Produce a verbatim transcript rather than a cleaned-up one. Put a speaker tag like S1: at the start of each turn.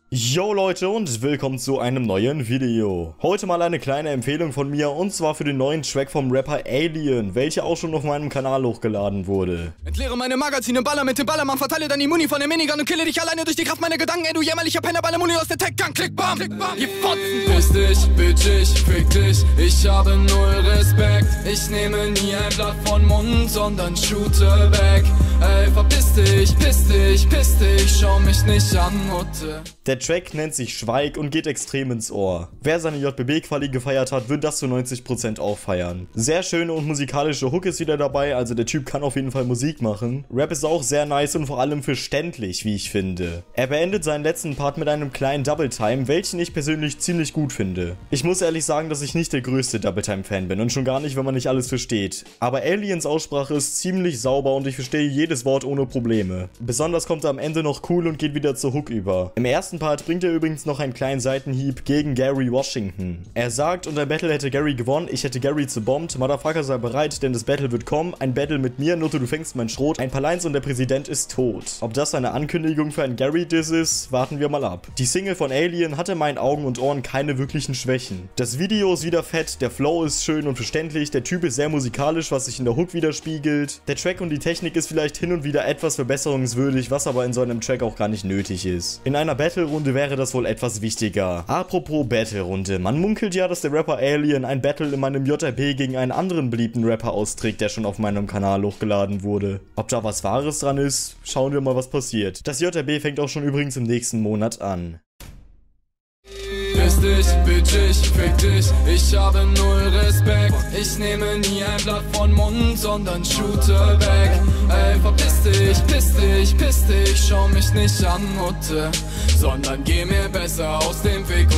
S1: Yo Leute und willkommen zu einem neuen Video. Heute mal eine kleine Empfehlung von mir und zwar für den neuen Track vom Rapper Alien, welcher auch schon auf meinem Kanal hochgeladen wurde.
S2: Entleere meine Magazine, baller mit dem Ballermann, verteile dann die Muni von dem Minigun und kille dich alleine durch die Kraft meiner Gedanken. Ey du jämmerlicher Penner, baller Muni aus der Tech-Gun, klick bam, klick bam, ihr Fotzen.
S3: Piss dich, bitch, ich fick dich, ich habe null Respekt. Ich nehme nie ein Blatt von Mund, sondern shoote weg. Ey, verpiss dich, piss dich, piss dich, schau mich nicht an, Mutte.
S1: Der Track nennt sich Schweig und geht extrem ins Ohr. Wer seine J B B-Quali gefeiert hat, wird das zu neunzig Prozent auch feiern. Sehr schöne und musikalische Hook ist wieder dabei, also der Typ kann auf jeden Fall Musik machen. Rap ist auch sehr nice und vor allem verständlich, wie ich finde. Er beendet seinen letzten Part mit einem kleinen Double Time, welchen ich persönlich ziemlich gut finde. Ich muss ehrlich sagen, dass ich nicht der größte Double Time-Fan bin und schon gar nicht, wenn man nicht alles versteht. Aber Aliens Aussprache ist ziemlich sauber und ich verstehe jedes Wort ohne Probleme. Besonders kommt er am Ende noch cool und geht wieder zur Hook über. Im ersten Part bringt er übrigens noch einen kleinen Seitenhieb gegen Gary Washington. Er sagt, unter Battle hätte Gary gewonnen, ich hätte Gary zerbombt, Motherfucker sei bereit, denn das Battle wird kommen, ein Battle mit mir, Nutte du fängst mein Schrot, ein paar Lines und der Präsident ist tot. Ob das eine Ankündigung für ein Gary-Diss ist, warten wir mal ab. Die Single von Alien hatte in meinen Augen und Ohren keine wirklichen Schwächen. Das Video ist wieder fett, der Flow ist schön und verständlich, der Typ ist sehr musikalisch, was sich in der Hook widerspiegelt. Der Track und die Technik ist vielleicht hin und wieder etwas verbesserungswürdig, was aber in so einem Track auch gar nicht nötig ist. In einer Battle-Runde wäre das wohl etwas wichtiger. Apropos Battle-Runde, man munkelt ja, dass der Rapper Alien ein Battle in meinem J R B gegen einen anderen beliebten Rapper austrägt, der schon auf meinem Kanal hochgeladen wurde. Ob da was Wahres dran ist, schauen wir mal, was passiert. Das J R B fängt auch schon übrigens im nächsten Monat an.
S3: Piss dich, bitch, ich fick dich, ich habe null Respekt. Ich nehme nie ein Blatt von Mund, sondern shoote weg. Ey, verpiss dich, piss dich, piss dich, schau mich nicht an, Mutte, sondern geh mir besser aus dem Weg